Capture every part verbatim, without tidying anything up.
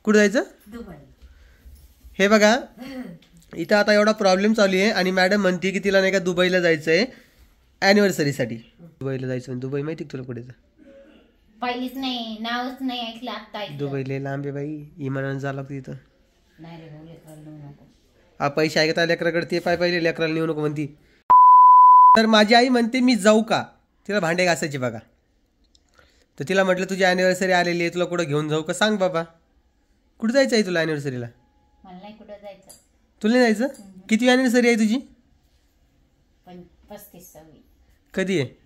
कुठं जायचं? दुबई. हे बघा इथं आता एवढा प्रॉब्लेम चालू आहे आणि मॅडम म्हणते की तिला नाही का दुबईला जायचं आहे ॲनिव्हर्सरीसाठी. दुबईला जायचं. दुबई माहिती तुला कुठे? पहिलीच नाही, नावच नाही ऐकलं आता ऐकलं. दुबईला लांब आहे बाई, इमानानं जावं लागतं तिथं. नाही रे भाऊ, लेकराला नेऊ नको. हा पैसे ऐकता लेकराकडे ते पाय पहिले लेकराला नेऊ नको म्हणती. तर माझी आई म्हणते मी जाऊ का, तिला भांडे घासायचे बघा. तर तिला म्हटलं तुझी ॲनिव्हर्सरी आलेली आहे, तुला कुठं घेऊन जाऊ का सांग बाबा. कुठं जायचं आहे तुला ॲनिव्हर्सरीला? मला नाही कुठं जायचं. तुला नाही जायचं? किती ॲनिव्हर्सरी आहे तुझी? पण पस्तीस सव्वी. कधी आहे?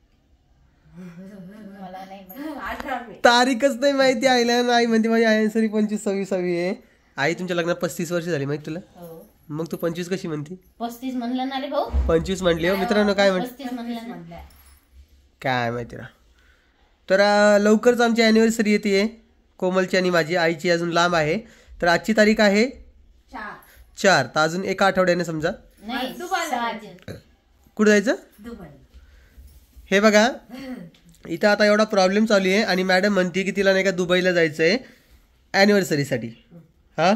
मला नाही माहिती. तारीखच नाही माहिती आईला. आई म्हणते माझी ॲनिव्हर्सरी पंचवीस सव्वीसावी आहे. आई तुमच्या लग्नात पस्तीस वर्ष झाली माहिती तुला? हो. मग तू पंचवीस कशी म्हणते? पस्तीस म्हणलं ना रे भाऊ. पंचवीस म्हणली हो मित्रांनो. काय म्हण पस्तीस म्हणलं ना. काय माहिती राह. तर अं, लवकरच आमची ॲनिव्हर्सरी येते कोमलची आणि माझी. आईची अजून लांब आहे. तर आजची तारीख आहे चार. तर अजून एका आठवड्याने समजा. नाही, कुठं जायचं? दुबई. हे बघा इथं आता एवढा प्रॉब्लेम चालू आहे आणि मॅडम म्हणते की तिला नाही का दुबईला जायचं आहे ॲनिव्हर्सरीसाठी. हा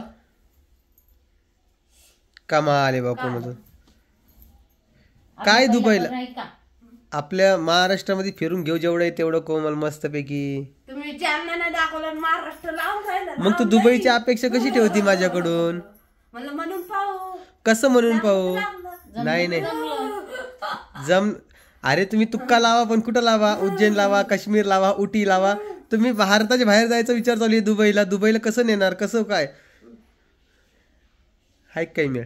कमाल आहे बापू मधून. काय दुबईला? आपल्या महाराष्ट्रामध्ये फिरून घेऊ जेवढं आहे तेवढं कोमल मस्तपैकी. तुम्ही ज्यांना दाखवलं महाराष्ट्र लावून राहिला. मग तू दुबईची अपेक्षा कशी ठेवती माझ्याकडून? मला म्हणून पाहू. कसं म्हणून पाहू? नाही नाही जम. अरे तुम्ही तुक्का लावा पण कुठं लावा? उज्जैन लावा, काश्मीर लावा, उटी लावा. तुम्ही भारताच्या बाहेर जायचा विचार चालू आहे दुबईला. दुबईला कसं नेणार? कसं काय हाय काही मिळ.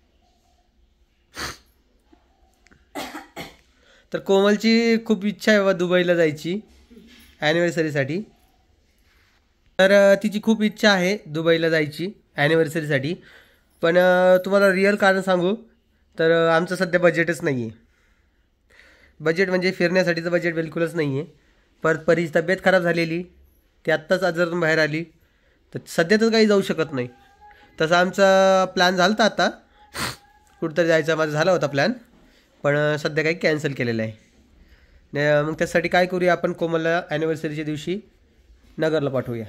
तर कोमलची खूप इच्छा आहे बाबा दुबईला जायची ॲनिव्हर्सरीसाठी. तर तिची खूप इच्छा आहे दुबईला जायची ॲनिव्हर्सरीसाठी. पण तुम्हाला रिअल कारण सांगू तर आमचं सध्या बजेटच नाही आहे. बजेट म्हणजे फिरण्यासाठीचं बजेट बिलकुलच नाही आहे. परत परीची तब्येत खराब झालेली, ती आत्ताच आजारातून बाहेर आली. तर सध्या तर काही जाऊ शकत नाही. तसं आमचा प्लॅन झाला होता आता कुठंतरी जायचा माझा झाला होता प्लॅन. पण सध्या काही कॅन्सल केलेलं आहे. मग त्यासाठी काय करूया आपण कोमलला ॲनिव्हर्सरीच्या दिवशी नगरला पाठवूया.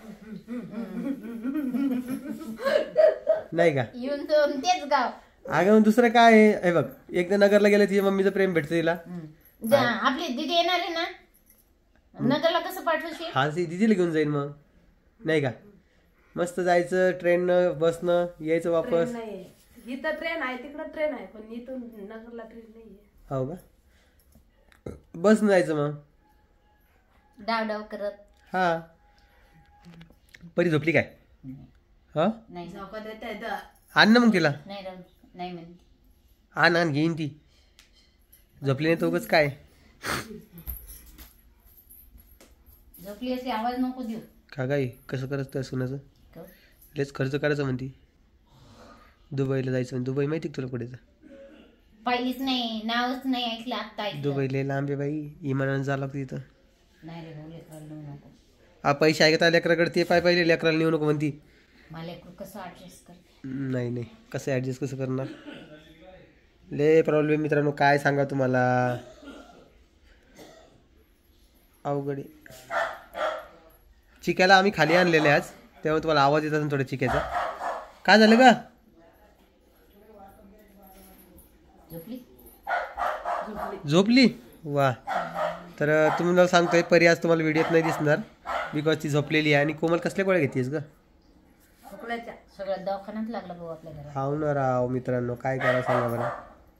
नाही का? येऊन जाऊन तेच गाव. अगं मग दुसरं काय आहे? हे बघ एकदा नगरला गेलं तिच्या मम्मीचं प्रेम भेटतं तिला. आपली दिदी येणार आहे ना नगरला, कसं पाठवशील? हा ती दिदीला घेऊन जाईल मग. नाही का? मस्त जायचं ट्रेननं बसनं यायचं वापस. इथं ट्रेन आहे तिकडं ट्रेन आहे पण इथून नगरला ट्रेन नाही. हो का? बसनं जायचं मग. डाव डाव करत. हा परी झोपली काय? हा नाही झोका देत आण ना मग तिला. नाही राहू नाही म्हणते. आण आण घेईन ती. झोपली नाही तो उगाच काय. झोपली असे आवाज नको देऊ. का गाई कसं करायचं त्या सुनाचं? लेच खर्च करायचं म्हणती. दुबईला जायचं म्हणते. दुबई माहिती तुला कुठे? पहिलीच नाही, नावच नाही ऐकलं आता ऐकलं. दुबईला लांब आहे बाई, इमानानं जावं लागतं तिथं. नाही रे भाऊ, लेकराला नेऊ नको. हा पैसे ऐकता लेकराकडे ते पाय पहिले लेकराला नेऊ नको म्हणती. मला लेकरू कसं ऍडजस्ट कर. नाही नाही कसं ॲडजस्ट कसं करणार? ले प्रॉब्लेम मित्रांनो, काय सांगा तुम्हाला. अवघड आहे. चिक्याला आम्ही खाली आणलेले आज, तेव्हा तुम्हाला आवाज येत असेल थोडं चिक्याचा. काय झालं का? झोपली झोपली वा. तर तुम्हाला सांगतोय परी आज तुम्हाला व्हिडिओत नाही दिसणार बिकॉज ती झोपलेली आहे. आणि कोमल कसल्या गोळ्या घेतेस ग? सगळं दवाखान्यात लागला भाऊ आपल्या घरात. हाव ना राव मित्रांनो, काय करा सांगा बरं.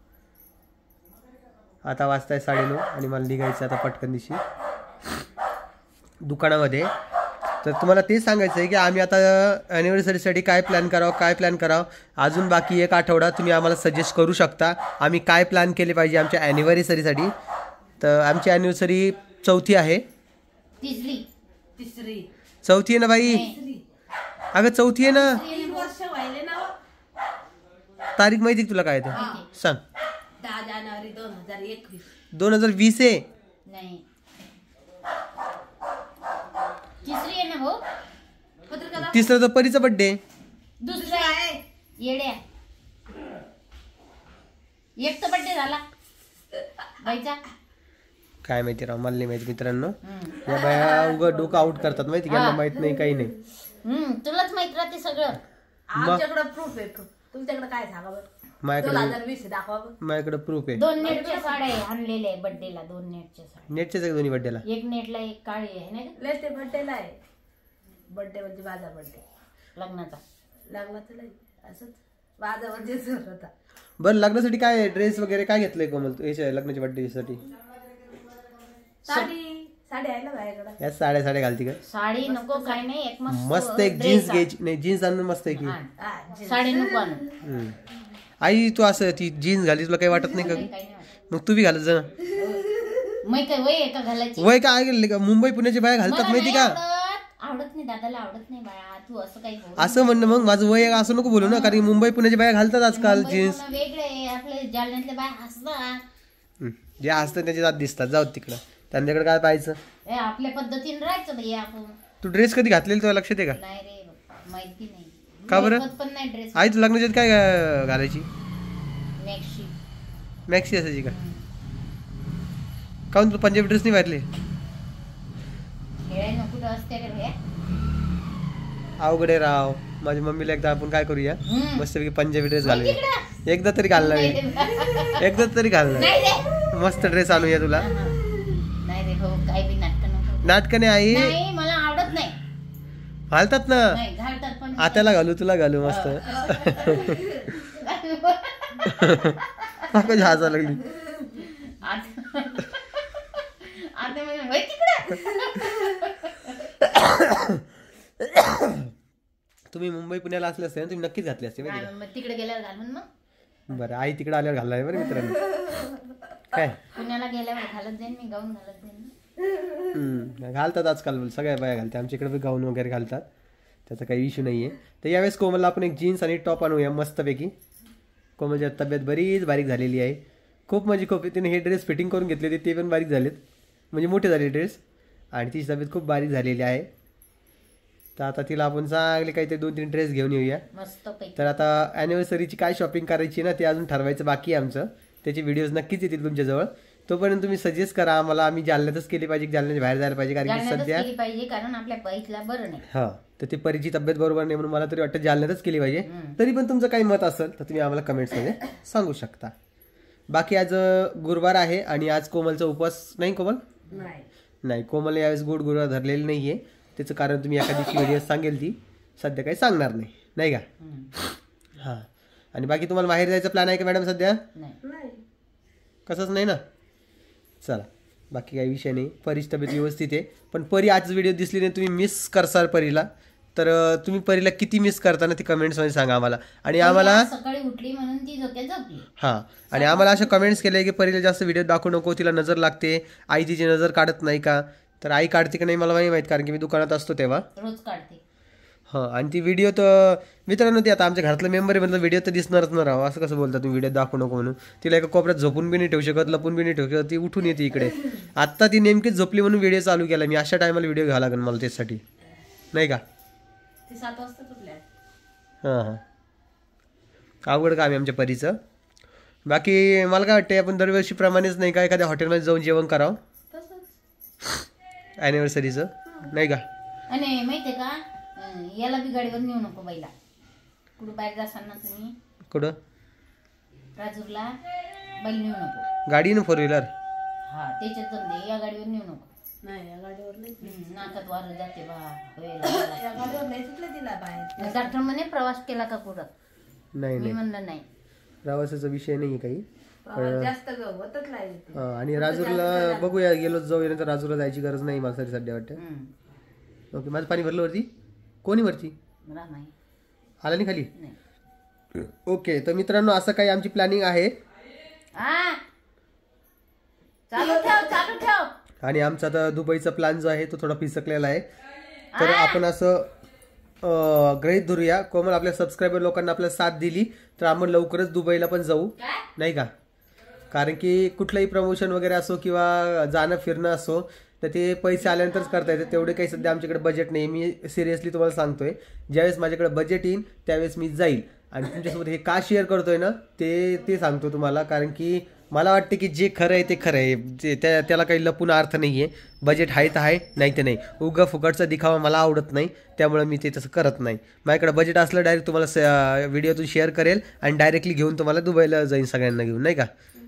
आता वाजताय साडेनऊ आणि मला निघायचं आता पटकन दिवशी दुकानामध्ये. तर तुम्हाला तेच सांगायचं आहे की आम्ही आता ॲनिव्हर्सरीसाठी काय प्लॅन करावं काय प्लॅन करावं. अजून बाकी एक आठवडा तुम्ही आम्हाला सजेस्ट करू शकता आम्ही काय प्लॅन केले पाहिजे आमच्या ॲनिव्हर्सरीसाठी. तर आमची ॲनिव्हर्सरी चौथी आहे. तिसरी तिसरी चौथी आहे ना बाई? अगं चौथी आहे ना. तीन वर्ष व्हायले ना. तारीख माहिती तुला काय ते सांग? दहा जानेवारी दोन हजार एकवीस. दोन हजार वीस आहे. नाही तिसरी आहे ना भाऊ. तिसरा तर परीचा बर्थडे. दुसरा आहे येड्या. एक तर बर्थडे झाला बाईचा. काय माहिती राव, मला नाही माहिती मित्रांनो. या बाया उगा डोकं आउट करतात माहिती का, माहित नाही काही नाही. हम्म तुलाच माहित राहते सगळं. आमच्याकडे प्रूफ आहे proof. तुमच्याकडे काय सांगा बरं दोन माझ्याकडे हजार वीस आहे, दाखवा बरं. माझ्याकडे प्रूफ आहे. दोन नेटच्या साड्या आणलेल्या आहे बर्थडेला. दोन नेटच्या साड्या. नेटचेच आहे दोन्ही बड्डेला. एक नेटला एक काळी आहे ना ग? लय ते बर्थडेला आहे. बर्थडे म्हणजे माझा बर्थडे लग्नाचा. लागला तर नाही असंच माझा म्हणजे सर होता. बरं लग्नासाठी काय ड्रेस वगैरे काय घेतलंय कोमल तू याच्या लग्नाच्या बड्डेसाठी? साडी साडी आहे ना माझ्याकडे. या साड्या साड्या घालती का? साडी नको काय नाही. एक मस्त मस्त एक जीन्स घ्यायची. नाही जीन्स आणून मस्त आहे की. हा, जे- साडी नको आणू. हम्म. आई तू असं ती जीन्स घाली तुला काही वाटत नाही का? काही नाही वाटत. मग तू बी घालत जा ना. मै काय वय आहे का घालायची? वय काय गेले का? मुंबई पुण्याची बाया घालतात मला माहिती नाही का? आवडत. आवडत नाही दादाला आवडत नाही बाळा. तू असं काही बोलू असं म्हणणं मग माझं वय आहे असं नको बोलू ना, कारण की मुंबई पुण्याची बाया घालतात आजकाल मुंबई जीन्स. पुणं वेगळे आहे. आपले जालन्यातले बाय हसतात. हम्म. जे असतं त्याचे जात दिसतात. जाऊ तिकडं त्यांच्याकडे काय पाहायचं. ए, आपल्या पद्धतीने राहायचं भैया आपण. तू ड्रेस कधी घातलेली तुला लक्षात आहे का? नाही रे माहिती नाही. का बरं? ओळखत पण नाही ड्रेस. आई तू लग्नाच्यात काय घा- घालायची? मॅक्सी. मॅक्सी असायची का? काहून तू पंजाबी ड्रेस नाही घातले? खेळायला कुठं असते का भैया? अवघड आहे राव. माझ्या मम्मीला एकदा आपण काय करूया हम्म. मस्तपैकी पंजाबी ड्रेस घालूया. तिकडं. एकदा तरी घालणार नाही आहे. रे. एकदा तरी घालणार नाही रे. आहे. मस्त ड्रेस आणूया तुला. नाही रे हो काही बी नाटक नको. नाटकं नाही आई नाही मला आवडत नाही. घालतात ना. नाही घालतात पण आत्याला घालू तुला घालू मस्त. कशी हसा लागली. आता आता म्हणजे होय तिकडं. तुम्ही मुंबई पुण्याला असले असते ना तुम्ही नक्कीच घातले असते माहिती हा, मग तिकडे गेल्यावर घालून मग का? बरं आई तिकडे आल्यावर घालणार आहे बरं मित्रांनो. काय पुण्याला गेल्यावर घालत जाईन मी. गाऊन घालत जाईन ना. हम्म, घालतात आजकाल सगळ्या बाया घालतात. आमच्या इकडे गाऊन वगैरे घालतात. त्याचा काही इश्यू नाही आहे. तर यावेळेस कोमलला आपण एक जीन्स आणि टॉप आणूया मस्तपैकी. कोमलची तब्येत बरीच बारीक झालेली आहे. खूप म्हणजे खूप. तिने हे ड्रेस फिटिंग करून घेतले होते ते पण बारीक झालेत म्हणजे मोठे झाले ड्रेस. आणि तिची तब्येत खूप बारीक झालेली आहे. तर आता तिला आपण चांगले काहीतरी दोन तीन ड्रेस घेऊन येऊया. मस्त पैकी. तर आता ॲनिव्हर्सरीची काय शॉपिंग करायची ना ते अजून ठरवायचं बाकी आहे आमचं. त्याचे व्हिडिओज नक्कीच येतील तुमच्याजवळ. तोपर्यंत तुम्ही सजेस्ट करा आम्हाला. आम्ही जालन्यातच केली पाहिजे की जालन्याच्या बाहेर जायला पाहिजे, कारण की जालन्यातच सध्या केली पाहिजे कारण आपल्या पैतला बरं नाही. हां तर ती परीची तब्येत बरोबर नाही म्हणून मला तरी वाटतं जालन्यातच केली पाहिजे. हम्म. तरी पण तुमचं काही मत असेल तर तुम्ही आम्हाला कमेंट्समध्ये सांगू शकता. बाकी आज अं, गुरुवार आहे आणि आज कोमलचा उपवास नाही. कोमल नाही नाही कोमल यावेळेस गोड गुरुवार धरलेली नाही आहे. त्याचं कारण तुम्ही एका दिवशी व्हिडिओ सांगेल ती सध्या काही सांगणार नाही नाही का? हम्म. हां आणि बाकी तुम्हाला बाहेर जायचा प्लॅन आहे का मॅडम सध्या? नाही नाही कसंच नाही ना. चला बाकी काही विषय नाही. परीची तब्येत व्यवस्थित आहे. पण परी आज व्हिडिओ दिसली नाही तुम्ही मिस करसाल परीला. तर अं, तुम्ही परीला किती मिस करता ना ती कमेंट्समध्ये सांगा आम्हाला. आणि आम्हाला आज सकाळी उठली म्हणून ती झोक्यात झोपली. हां आणि आम्हाला अशा कमेंट्स केले की परीला जास्त व्हिडिओ दाखवू नको, तिला नजर लागते, आई तिची नजर काढत नाही का? तर आई काढते का नाही मला नाही माहीत, कारण की मी दुकानात असतो तेव्हा. रोज काढते. हां आणि ती व्हिडिओ तर मित्रांनो ती आता आमच्या घरातलं मेंबर आहे म्हटलं व्हिडिओ तर दिसणारच ना राव. असं कसं बोलता तुम्ही व्हिडिओ दाखवू नको म्हणून? तिला एका कोपऱ्यात झोपून बी नाही ठेवू शकत, लपून बी नाही ठेवू शकत. ती उठून येते इकडे. आत्ता ती नेमकीच झोपली म्हणून व्हिडिओ चालू केला मी. अशा टायमाला व्हिडिओ घ्यावा लागेल मला त्यासाठी नाही का? ती सात वाजता उठल्या. हां हां अवघड काम आहे आमच्या परीचं. बाकी मला काय वाटतं आपण दरवर्षीप्रमाणेच नाही का एखाद्या हॉटेलमध्ये जाऊन जेवण करावं तसंच ॲनिव्हर्सरीचं नाही का? आणि माहितीये का अं, याला बी गाडीवर नेऊ नको बाईला. कुठं बाहेर जासाल ना तुम्ही कुठं राजूरला बैल नेऊ नको. गाडी ना फोर व्हीलर? हा त्याच्यात जाऊन दे. या गाडीवर नेऊ नको. नाही या गाडीवर नाही हम्म, नाकात वारं जाते बा. होय, या गाडीवर नाही सुटलं तिला बाहेर. डॉक्टर म्हणे प्रवास केला का कुठं? नाही मी नाही म्हणलं नाही. प्रवासाचा विषय नाही आहे काही. प्रवास जास्त ग- होतच नाही ते. हां आणि राजूरला बघूया गेलोच जाऊया नाही तर राजूरला जायची गरज नाही मला तरी सध्या वाटतं. हम्म. ओके माझं पाणी भरलं वरती? कोणी वरती मला नाही. आला नाही खाली? नाही. ओके तर मित्रांनो असं काही आमची प्लॅनिंग आहे. हा चालू ठेव चालू ठेव. आणि आमचा आता दुबईचा प्लॅन जो आहे तो थोडा फिसकलेला आहे. तर आपण असं अं, गृहीत धरूया कोमल आपल्या सबस्क्रायबर लोकांना आपल्याला साथ दिली तर आपण लवकरच दुबईला पण जाऊ नाही का? कारण की कुठलंही प्रमोशन वगैरे असो किंवा जाणं फिरणं असो तर ते पैसे आल्यानंतरच करता येतं. तेवढे काही सध्या आमच्याकडे बजेट नाही. मी सिरियसली तुम्हाला सांगतोय ज्यावेळेस माझ्याकडे बजेट येईल त्यावेळेस मी जाईल. आणि तुमच्यासोबत हे का शेअर करतोय ना ते ते सांगतो तुम्हाला, कारण की मला वाटते की जे खरं आहे ते खरं आहे, जे त्या त्याला काही लपून अर्थ नाही आहे. बजेट आहे तर आहे, नाही तर नाही. उगा फुकटचा दिखावा मला आवडत नाही, त्यामुळे मी ते तसं करत नाही. माझ्याकडे बजेट असलं डायरेक्ट तुम्हाला स व्हिडिओतून शेअर करेल आणि डायरेक्टली घेऊन तुम्हाला दुबईला जाईन सगळ्यांना घेऊन, नाही का.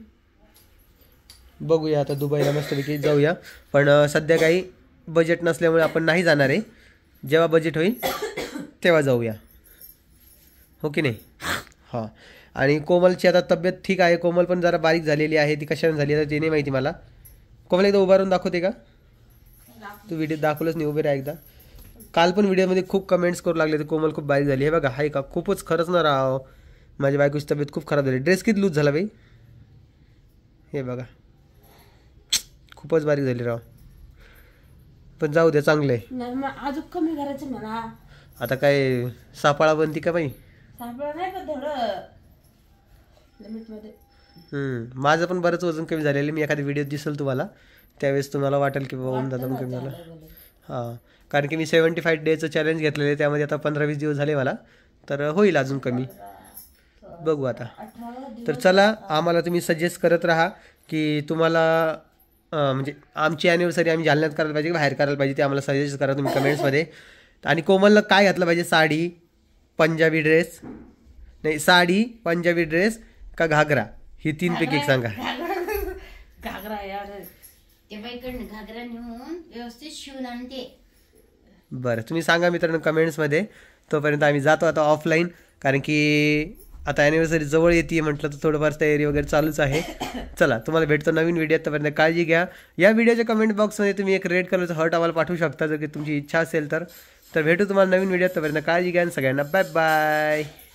बघूया आता दुबईला मस्तपैकी जाऊया, पण अं, सध्या काही बजेट नसल्यामुळे आपण नाही जाणार आहे. जेव्हा बजेट होईल तेव्हा जाऊया, हो की नाही. हां, आणि कोमलची आता तब्येत ठीक आहे. कोमल पण जरा बारीक झालेली आहे. ती कशाने झाली आहे ते नाही माहिती मला. कोमल एकदा उभारून दाखवते का? तू व्हिडिओ दाखवलंच नाही, उभे राहा एकदा. काल पण व्हिडिओमध्ये खूप कमेंट्स करू लागले ते कोमल खूप बारीक झाली. हे बघा, आहे का, खूपच खरंच ना राव, माझ्या बायकोची तब्येत खूप खराब झाली. ड्रेस किती लूज झाला बाई, हे बघा, खूपच बारीक झाली राव. पण जाऊ द्या, चांगलं आहे. नाही मग अजून कमी करायचं मला. आता काय सापाळा बनती का बाई. सापडा नाही पण थोडं लिमिट मध्ये. हम्म, माझं पण बरंच वजन कमी झालेलं आहे. मी एखादी व्हिडिओ दिसेल तुम्हाला, त्यावेळेस तुम्हाला वाटेल की बाबा दादा पण कमी झाला. हां, कारण की मी सेवन्टी फाईव्ह डेचं चॅलेंज घेतलेलं आहे, त्यामध्ये आता पंधरा वीस दिवस झाले मला, तर होईल अजून कमी, बघू आता. तर चला, आम्हाला तुम्ही सजेस्ट करत राहा की तुम्हाला अं, म्हणजे आमची ॲनिव्हर्सरी आम्ही जालन्यात करायला पाहिजे की बाहेर करायला पाहिजे, ते आम्हाला सजेस्ट करा तुम्ही कमेंट्समध्ये. आणि कोमलला काय घातलं पाहिजे, साडी, पंजाबी ड्रेस, नाही साडी, पंजाबी ड्रेस का घागरा, ही तीनपैकी एक सांगा. घागरा यार, ते बाईकडनं घागरा नेऊन व्यवस्थित शिवून आणते. बरं, तुम्ही सांगा मित्रांनो कमेंट्समध्ये. तोपर्यंत आम्ही जातो आता ऑफलाईन, कारण की आता ॲनिव्हर्सरी जवळ येते म्हटलं तर थोडंफार तयारी वगैरे चालूच आहे. चला, तुम्हाला भेटतो नवीन व्हिडिओ, तोपर्यंत काळजी घ्या. या व्हिडिओच्या कमेंट बॉक्समध्ये तुम्ही एक रेड कलरचं हर्ट आम्हाला पाठवू शकता, जर की तुमची इच्छा असेल तर. तर भेटू तुम्हाला नवीन व्हिडिओ, तोपर्यंत काळजी घ्या आणि सगळ्यांना बाय बाय.